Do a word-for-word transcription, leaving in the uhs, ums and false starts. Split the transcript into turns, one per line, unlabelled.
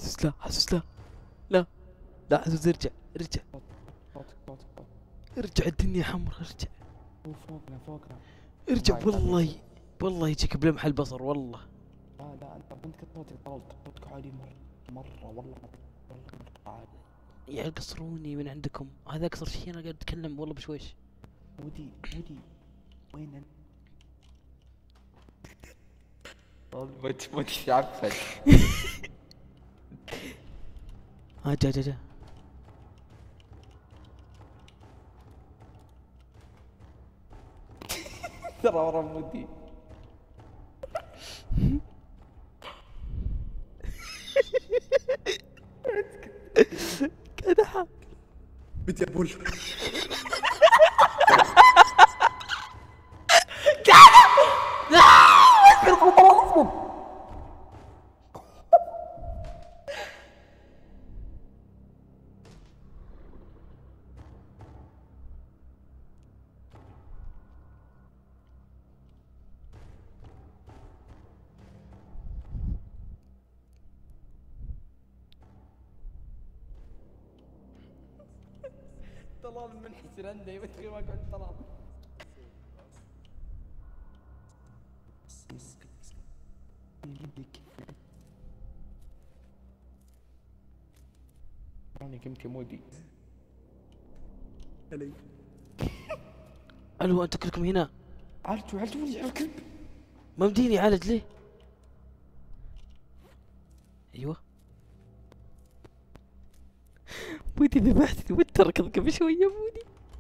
حاسس لا حاسس لا لا لا حاسس ارجع ارجع
صوتك صوتك صوتك.
ارجع الدنيا حمرا ارجع
هو فوقنا فوقنا.
ارجع
معي،
والله والله يجيك بلمح البصر والله.
لا لا انت بنت صوتك طولت صوتك عالي مرة مرة والله والله مرة عالي.
يا قصروني من عندكم، هذا اقصر شيء انا قاعد اتكلم والله بشويش.
ودي ودي وين انت؟ مت مت عفن.
ها جا جا جا.
ترى ورا مودي.
كدحة
بدي ابول.
طلال منحسر عنده يبتغي ما قعد طلال. انا قمت مودي.
علي.
الو انت كلكم هنا؟
عالجوا عالجوني يا الكلب.
ما مديني عالج ليه؟ ايوه مودي ذبحتني وتركض قبل شوية مودي.